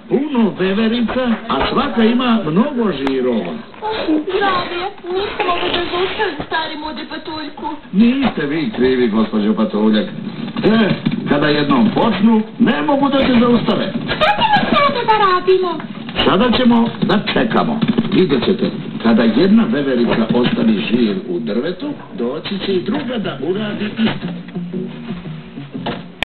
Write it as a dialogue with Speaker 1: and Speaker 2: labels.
Speaker 1: puno veverica, a svaka ima mnogo žirova.
Speaker 2: Zdravije, nisam mogla da zaustavim stari mode patuljku.
Speaker 1: Niste vi krivi, gospođo Patuljak. Kada jednom počnu, ne mogu da se zaustave.
Speaker 2: Šta ćemo sada da radimo?
Speaker 1: Sada ćemo da čekamo. Vidjet ćete, kada jedna veverica ostavi žir u drvetu, doći će i druga da uradi isto.